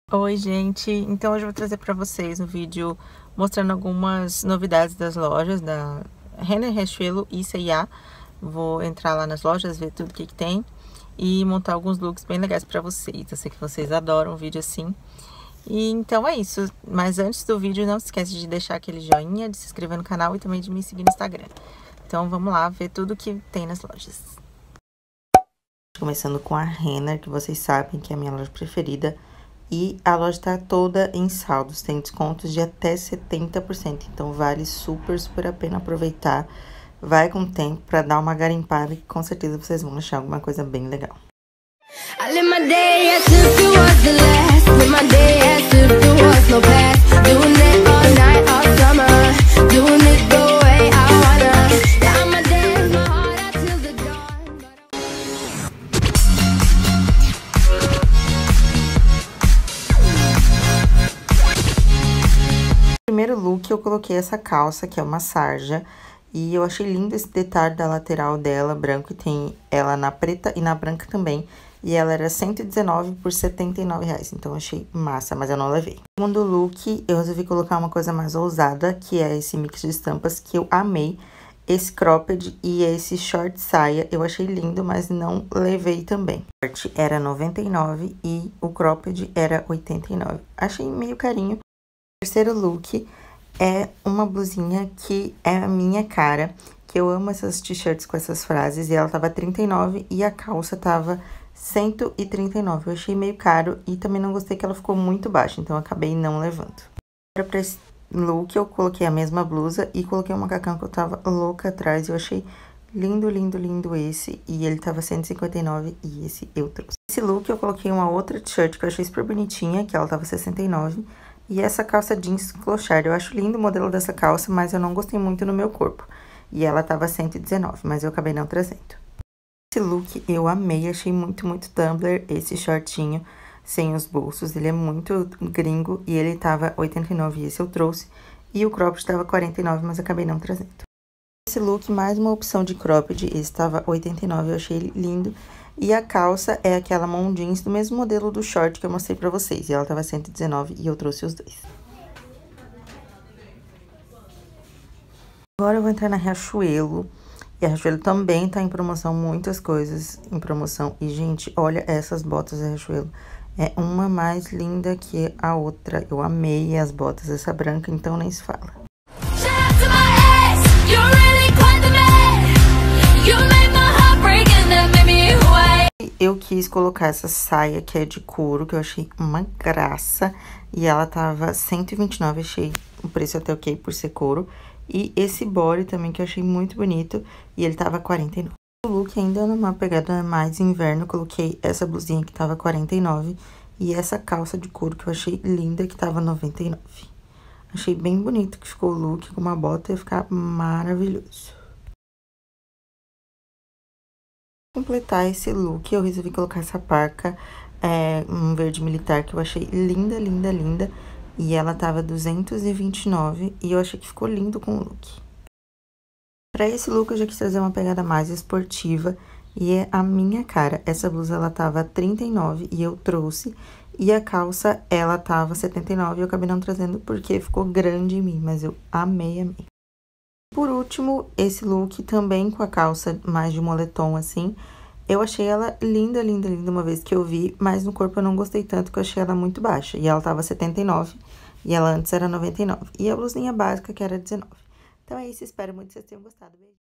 Oi, gente! Então hoje eu vou trazer para vocês um vídeo mostrando algumas novidades das lojas da Renner, Riachuelo e C&A. Vou entrar lá nas lojas, ver tudo que tem e montar alguns looks bem legais para vocês. Eu sei que vocês adoram um vídeo assim. E então é isso. Mas antes do vídeo, não se esquece de deixar aquele joinha, de se inscrever no canal e também de me seguir no Instagram. Então vamos lá ver tudo que tem nas lojas. Começando com a Renner, que vocês sabem que é a minha loja preferida. E a loja tá toda em saldos, tem descontos de até 70%, então vale super a pena aproveitar. Vai com tempo pra dar uma garimpada que com certeza vocês vão achar alguma coisa bem legal. Primeiro look, eu coloquei essa calça, que é uma sarja, e eu achei lindo esse detalhe da lateral dela, branco, e tem ela na preta e na branca também, e ela era 119 por 79 reais, então eu achei massa, mas eu não levei. Segundo look, eu resolvi colocar uma coisa mais ousada, que é esse mix de estampas, que eu amei, esse cropped e esse short saia, eu achei lindo, mas não levei também. O short era 99 e o cropped era 89, achei meio carinho. Terceiro look é uma blusinha que é a minha cara, que eu amo essas t-shirts com essas frases, e ela tava 39 e a calça tava 139. Eu achei meio caro e também não gostei que ela ficou muito baixa, então eu acabei não levando. Pra esse look eu coloquei a mesma blusa e coloquei um macacão que eu tava louca atrás, eu achei lindo esse, e ele tava 159 e esse eu trouxe. Esse look eu coloquei uma outra t-shirt que eu achei super bonitinha, que ela tava 69. E essa calça jeans clochard, eu acho lindo o modelo dessa calça, mas eu não gostei muito no meu corpo. E ela tava 119, mas eu acabei não trazendo. Esse look eu amei, achei muito Tumblr, esse shortinho sem os bolsos. Ele é muito gringo e ele tava 89 e esse eu trouxe. E o cropped tava 49, mas eu acabei não trazendo. Esse look, mais uma opção de cropped, esse tava 89, eu achei ele lindo. E a calça é aquela mom jeans do mesmo modelo do short que eu mostrei pra vocês. E ela tava 119 e eu trouxe os dois. Agora eu vou entrar na Riachuelo. E a Riachuelo também tá em promoção, muitas coisas em promoção. E, gente, olha essas botas da Riachuelo. É uma mais linda que a outra. Eu amei as botas, essa branca, então nem se fala. Eu quis colocar essa saia que é de couro, que eu achei uma graça. E ela tava 129, achei o preço até ok por ser couro. E esse body também, que eu achei muito bonito, e ele tava 49. O look ainda numa pegada mais inverno, eu coloquei essa blusinha que tava 49. E essa calça de couro que eu achei linda, que tava 99. Achei bem bonito que ficou o look, com uma bota ia ficar maravilhoso. Pra completar esse look, eu resolvi colocar essa parca, um verde militar, que eu achei linda. E ela tava 229 e eu achei que ficou lindo com o look. Pra esse look, eu já quis trazer uma pegada mais esportiva e é a minha cara. Essa blusa, ela tava 39 e eu trouxe. E a calça, ela tava 79 e eu acabei não trazendo porque ficou grande em mim, mas eu amei. Por último, esse look também com a calça mais de moletom, assim. Eu achei ela linda uma vez que eu vi, mas no corpo eu não gostei tanto, que eu achei ela muito baixa. E ela tava 79, e ela antes era 99. E a blusinha básica, que era 19. Então é isso, espero muito que vocês tenham gostado. Beijo!